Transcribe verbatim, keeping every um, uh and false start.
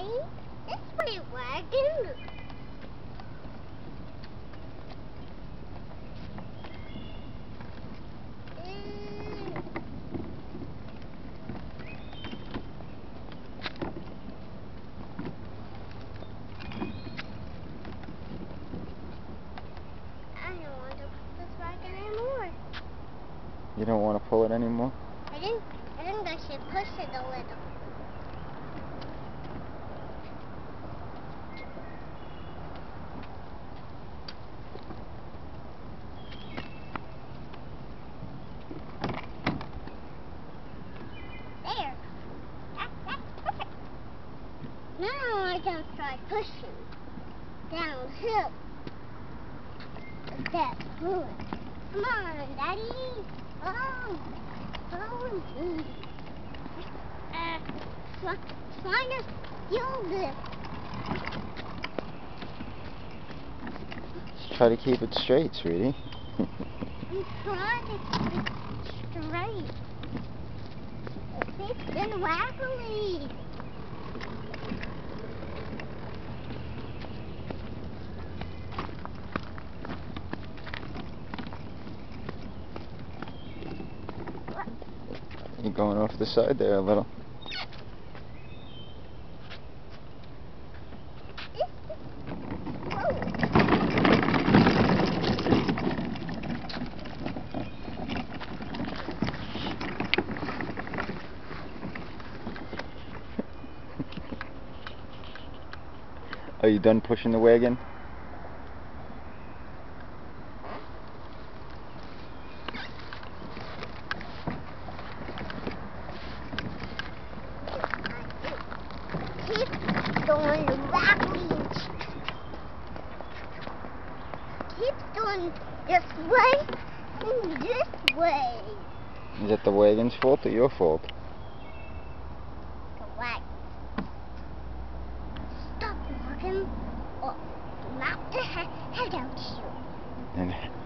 Daddy. This way, wagon. You don't want to pull it anymore? I think, I think I should push it a little. There. That, that's perfect. Now I can start pushing downhill. That's good. Come on, Daddy. Oh, follow me. Uh, trying to steal this. Just try to keep it straight, sweetie. I'm trying to keep it straight. It's been waggly. You're going off the side there a little. Are you done pushing the wagon? Keep going waggly. Keep going this way and this way. Is that the wagon's fault or your fault? The wagon. Stop walking or knock the head out you. And